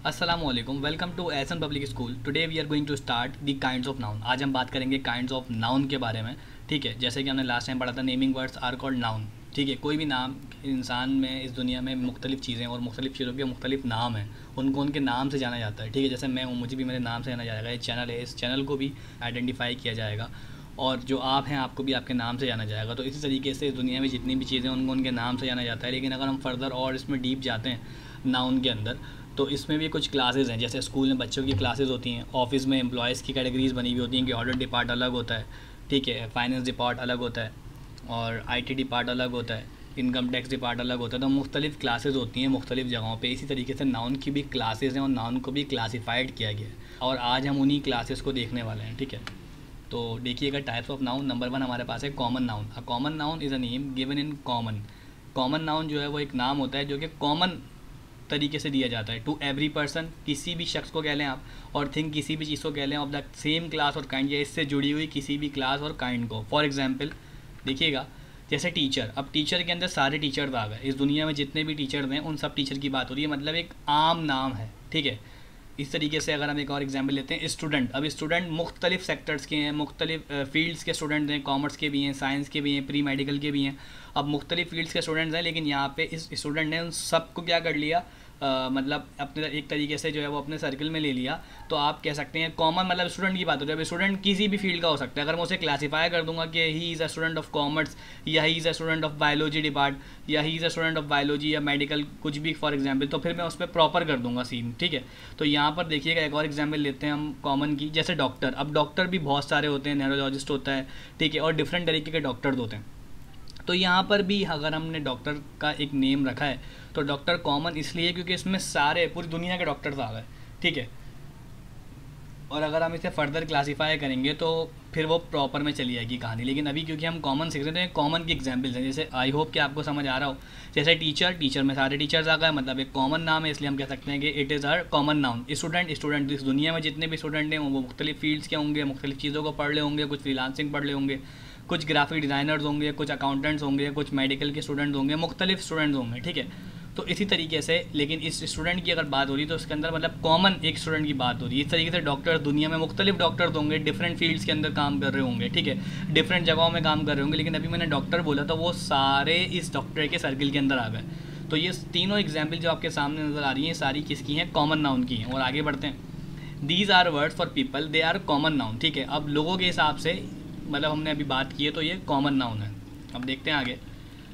अस्सलामुअलैकुम, welcome to Ehsan public school. Today we are going to start the kinds of noun. आज हम बात करेंगे काइंड्स ऑफ नाउन के बारे में। ठीक है, जैसे कि हमने लास्ट टाइम पढ़ा था, naming words are called noun. ठीक है, कोई भी नाम, इंसान में, इस दुनिया में मुख्तलिफ चीज़ें और मुख्तलिफ चीज़ों के मुख्तलिफ नाम हैं, उनको उनके नाम से जाना जाता है। ठीक है, जैसे मैं हूँ, मुझे भी मेरे नाम से जाना जाएगा। ये चैनल है, इस चैनल को भी आइडेंटिफाई किया जाएगा, और जो आप हैं आपको भी आपके नाम से जाना जाएगा। तो इसी तरीके से इस दुनिया में जितनी भी चीज़ें उनको उनके नाम से जाना जाता है। लेकिन अगर हम फर्दर और इसमें डीप जाते हैं नाउन के अंदर, तो इसमें भी कुछ क्लासेस हैं। जैसे स्कूल में बच्चों की क्लासेस होती हैं, ऑफिस में एम्प्लॉयज़ की कैटेगरीज बनी हुई होती हैं कि ऑडिट डिपार्ट अलग होता है, ठीक है, फाइनेंस डिपार्ट अलग होता है, और आईटी डिपार्ट अलग होता है, इनकम टैक्स डिपार्ट अलग होता है। तो मुख्तलिफ क्लासेस होती हैं मुख्तलिफ जगहों पे। इसी तरीके से नाउन की भी क्लासेस हैं और नाउन को भी क्लासीफाइड किया गया है, और आज हम उन्हीं क्लासेस को देखने वाले हैं। ठीक है, तो देखिएगा टाइप्स ऑफ नाउन। नंबर 1 हमारे पास है common noun. A common noun is a name given in common. Common noun जो है वो एक नाम होता है जो कि कॉमन तरीके से दिया जाता है टू एवरी पर्सन, किसी भी शख्स को कह लें आप, और थिंक किसी भी चीज़ को कह लें, ऑफ द सेम क्लास और काइंड, या इससे जुड़ी हुई किसी भी क्लास और काइंड को। फॉर एग्जांपल देखिएगा, जैसे टीचर। अब टीचर के अंदर सारे टीचर्स आ गए। इस दुनिया में जितने भी टीचर्स हैं उन सब टीचर की बात हो रही है, मतलब एक आम नाम है। ठीक है, इस तरीके से अगर हम एक और एग्जांपल लेते हैं, स्टूडेंट। अब स्टूडेंट मुख्तलिफ सेक्टर्स के हैं, मुख्तलिफ फील्ड्स के स्टूडेंट्स हैं, कॉमर्स के भी हैं, साइंस के भी हैं, प्री मेडिकल के भी हैं। अब मुख्तलिफ फील्ड्स के स्टूडेंट्स हैं, लेकिन यहाँ पे इस स्टूडेंट ने उन सबको क्या कर लिया, मतलब अपने एक तरीके से जो है वो अपने सर्कल में ले लिया। तो आप कह सकते हैं कॉमन, मतलब स्टूडेंट की बात हो रही है। अब स्टूडेंट किसी भी फील्ड का हो सकता है। अगर मैं उसे क्लासीफाई कर दूंगा कि he is a student of commerce, या he is a student of biology depart, या he is a student of biology या मेडिकल, कुछ भी फॉर एग्जाम्पल, तो फिर मैं उस पर प्रॉपर कर दूंगा सीन। ठीक है, तो यहाँ पर देखिएगा एक और एग्जाम्पल लेते हैं हम कॉमन की, जैसे डॉक्टर। अब डॉक्टर भी बहुत सारे होते हैं, न्यूरोलॉजिस्ट होता है, ठीक है, और डिफरेंट तरीके के डॉक्टर्स होते हैं। तो यहाँ पर भी अगर हमने डॉक्टर का एक नेम रखा है, तो डॉक्टर कॉमन इसलिए क्योंकि इसमें सारे पूरी दुनिया के डॉक्टर्स आ गए। ठीक है, और अगर हम इसे फर्दर क्लासीफाई करेंगे तो फिर वो प्रॉपर में चली जाएगी कहानी। लेकिन अभी क्योंकि हम कॉमन सीख रहे हैं, कॉमन की एग्जाम्पल्स हैं। जैसे आई होप कि आपको समझ आ रहा हो। जैसे टीचर, टीचर में सारे टीचर्स आ गए, मतलब एक कॉमन नाम है, इसलिए हम कह सकते हैं कि इट इज़ हर कॉमन नाउन। स्टूडेंट, स्टूडेंट इस दुनिया में जितने भी स्टूडेंट हैं वो मुख्तलिफ फील्ड्स के होंगे, मुख्तलिफ चीज़ों को पढ़ रहे होंगे, कुछ फ्रीलांसिंग पढ़ रहे होंगे, कुछ ग्राफिक डिज़ाइनर्स होंगे, कुछ अकाउंटेंट्स होंगे, कुछ मेडिकल के स्टूडेंट्स होंगे, मुख्तलिफ स्टूडेंट्स होंगे। ठीक है, तो इसी तरीके से, लेकिन इस स्टूडेंट की अगर बात हो रही है तो उसके अंदर मतलब कॉमन एक स्टूडेंट की बात हो रही है। इस तरीके से डॉक्टर, दुनिया में मुख्तलिफ डॉक्टर्स होंगे, डिफरेंट फील्ड्स के अंदर काम कर रहे होंगे, ठीक है, डिफरेंट जगहों में काम कर रहे होंगे। लेकिन अभी मैंने डॉक्टर बोला तो वो सारे इस डॉक्टर के सर्किल के अंदर आ गए। तो ये तीनों एग्जाम्पल जो आपके सामने नज़र आ रही हैं, सारी किसकी हैं? कॉमन नाउन की हैं। और आगे बढ़ते हैं। These are words for people, they are common noun. ठीक है, अब लोगों के हिसाब से, मतलब हमने अभी बात की है तो ये कॉमन नाउन है। अब देखते हैं आगे।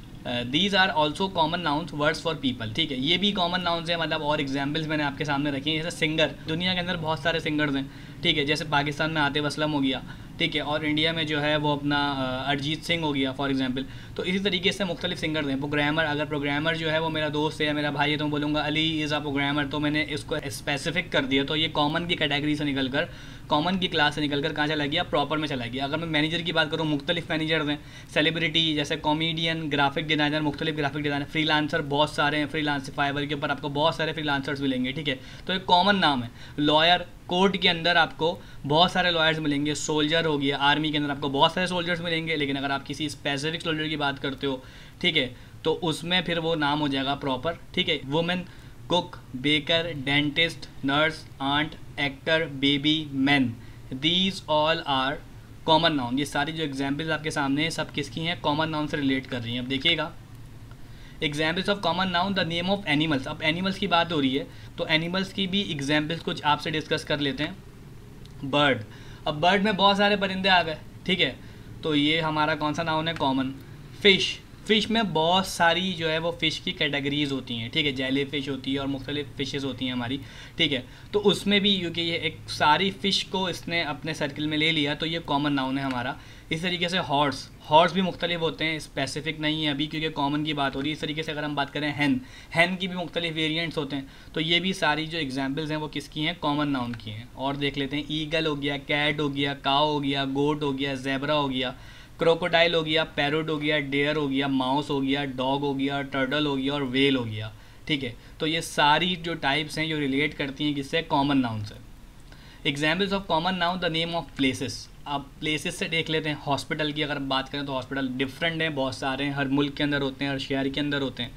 These are also common nouns words for people. ठीक है, ये भी कॉमन नाउन्स हैं, मतलब और एग्जाम्पल्स मैंने आपके सामने रखे हैं। जैसे सिंगर, दुनिया के अंदर बहुत सारे सिंगर्स हैं। ठीक है, जैसे पाकिस्तान में आतिफ असलम हो गया, ठीक है, और इंडिया में जो है वो अपना अरिजीत सिंह हो गया फॉर एग्जांपल। तो इसी तरीके से मुख्तलिफ सिंगर्स हैं। प्रोग्रामर, अगर प्रोग्रामर जो है वो मेरा दोस्त है या मेरा भाई है तो मैं बोलूँगा अली इज़ अ प्रोग्रामर, तो मैंने इसको स्पेसिफिक कर दिया। तो ये कॉमन की कैटेगरी से निकल कर, कॉमन की क्लास से निकल कर कहाँ चला गया? प्रॉपर में चला गया। अगर मैं मैनेजर की बात करूँ, मुख्तलिफ मैनेजर्स हैं। सेलिब्रिटी, जैसे कॉमेडियन, ग्राफिक डिज़ाइनर, मुख्तलिफ ग्राफिक डिज़ाइनर, फ्रीलांसर बहुत सारे हैं। फ्रीलांस फाइवर के ऊपर आपको बहुत सारे फ्रीलांसर्स मिलेंगे। ठीक है, तो एक कॉमन नाम है। लॉयर, कोर्ट के अंदर आपको बहुत सारे लॉयर्स मिलेंगे। सोल्जर हो गया, आर्मी के अंदर आपको बहुत सारे सोल्जर्स मिलेंगे। लेकिन अगर आप किसी स्पेसिफिक सोल्जर की बात करते हो, ठीक है, तो उसमें फिर वो नाम हो जाएगा प्रॉपर। ठीक है, women, cook, baker, dentist, nurse, aunt, actor, baby, man, these all are common noun. ये सारी जो एग्जाम्पल्स आपके सामने हैं सब किसकी हैं? कॉमन नाउन से रिलेट कर रही हैं। अब देखिएगा, examples of common noun, the name of animals. अब एनिमल्स की बात हो रही है तो एनिमल्स की भी एग्जाम्पल्स कुछ आपसे डिस्कस कर लेते हैं। बर्ड। अब बर्ड में बहुत सारे परिंदे आ गए। ठीक है, तो ये हमारा कौन सा नाउन है? कॉमन। फिश, फ़िश में बहुत सारी जो है वो फ़िश की कैटेगरीज होती हैं। ठीक है, जेली फ़िश होती है और मुख्तलिफ फ़िशेज़ होती हैं हमारी। ठीक है, तो उसमें भी क्योंकि ये एक सारी फ़िश को इसने अपने सर्किल में ले लिया तो ये कॉमन नाउन है हमारा। इस तरीके से हॉर्स, हॉर्स भी मुख्तलिफ होते हैं, स्पेसिफिक नहीं है अभी क्योंकि कॉमन की बात हो रही है। इस तरीके से अगर हम बात करें हैन, हैन की भी मुख्तलिफ वेरिएंट्स होते हैं। तो ये भी सारी जो एग्जाम्पल्स हैं वो किसकी हैं? कॉमन नाउन की हैं। और देख लेते हैं, ईगल हो गया, कैट हो गया, काऊ हो गया, गोट हो गया, ज़ेब्रा हो गया, क्रोकोडाइल हो गया, पैरोट हो गया, डेयर हो गया, माउस हो गया, डॉग हो गया, टर्टल हो गया और वेल हो गया। ठीक है, तो ये सारी जो टाइप्स हैं जो रिलेट करती हैं किससे? कॉमन नाउन से। Examples of common noun, the name of places. अब प्लेसेस से देख लेते हैं। हॉस्पिटल की अगर बात करें तो हॉस्पिटल डिफरेंट हैं, बहुत सारे हैं, हर मुल्क के अंदर होते हैं, हर शहर के अंदर होते हैं।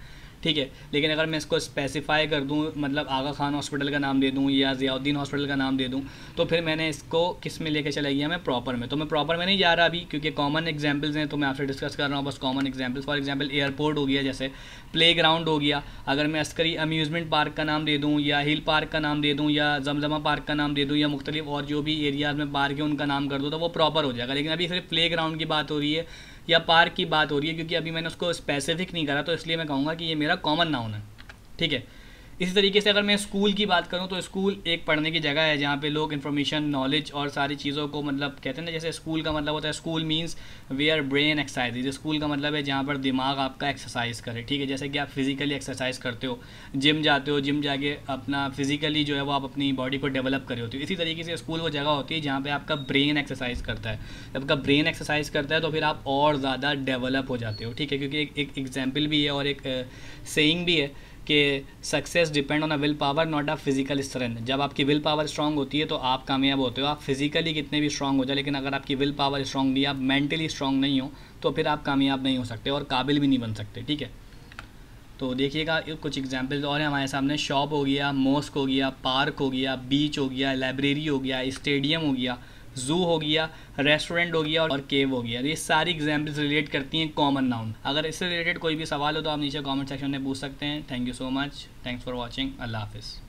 ठीक है। लेकिन अगर मैं इसको स्पेसिफाई कर दूँ, मतलब आगा खान हॉस्पिटल का नाम दे दूँ या ज़ियाउद्दीन हॉस्पिटल का नाम दे दूँ, तो फिर मैंने इसको किस में लेके चला गया, मैं प्रॉपर में। तो मैं प्रॉपर में नहीं जा रहा अभी, क्योंकि कॉमन एग्जांपल्स हैं तो मैं आपसे डिस्कस कर रहा हूँ बस common examples. For example airport हो गया, जैसे प्ले ग्राउंड हो गया। अगर मैं अस्करी अम्यूज़मेंट पार्क का नाम दे दूँ या हिल पार्क का नाम दे दूँ या जमजमा पार्क का नाम दे दूँ या मुख्तलिफ और जो भी एरियाज़ में पार्क है उनका नाम कर दूँ, तो वो प्रॉपर हो जाएगा। लेकिन अभी सिर्फ प्ले ग्राउंड की बात हो रही है या पार्क की बात हो रही है, क्योंकि अभी मैंने उसको स्पेसिफिक नहीं करा, तो इसलिए मैं कहूँगा कि ये मेरा कॉमन नाउन है, ठीक है। इसी तरीके से अगर मैं स्कूल की बात करूँ तो स्कूल एक पढ़ने की जगह है जहाँ पे लोग इन्फॉर्मेशन, नॉलेज और सारी चीज़ों को, मतलब कहते हैं ना, जैसे स्कूल का मतलब होता है, school means where brain exercise. School का मतलब है जहाँ पर दिमाग आपका एक्सरसाइज करे, ठीक है। जैसे कि आप फिजिकली एक्सरसाइज करते हो, जिम जाते हो, जिम जाके अपना फिजिकली जो है वो आप अपनी बॉडी को डेवलप करे होते हो। इसी तरीके से स्कूल वो जगह होती है जहाँ पर आपका ब्रेन एक्सरसाइज करता है। जब आपका ब्रेन एक्सरसाइज करता है तो फिर आप और ज़्यादा डेवलप हो जाते हो, ठीक है। क्योंकि एक एग्जाम्पल भी है और एक सेइंग भी है कि success depend on a will power not a physical strength. जब आपकी विल पावर स्ट्रांग होती है तो आप कामयाब होते हो। आप फिजिकली कितने भी स्ट्रांग हो जाए, लेकिन अगर आपकी विल पावर स्ट्रांग नहीं, आप मेंटली स्ट्रांग नहीं हो, तो फिर आप कामयाब नहीं हो सकते और काबिल भी नहीं बन सकते, ठीक है। तो देखिएगा कुछ एग्जांपल्स और हैं हमारे सामने। शॉप हो गया, मॉस्क हो गया, पार्क हो गया, बीच हो गया, लाइब्रेरी हो गया, स्टेडियम हो गया, जू हो गया, रेस्टोरेंट हो गया और केव हो गया। ये सारी एग्जाम्पल्स रिलेट करती हैं कॉमन नाउन। अगर इससे रिलेटेड कोई भी सवाल हो तो आप नीचे कमेंट सेक्शन में पूछ सकते हैं। Thank you so much, thanks for watching, अल्लाह हाफिज़।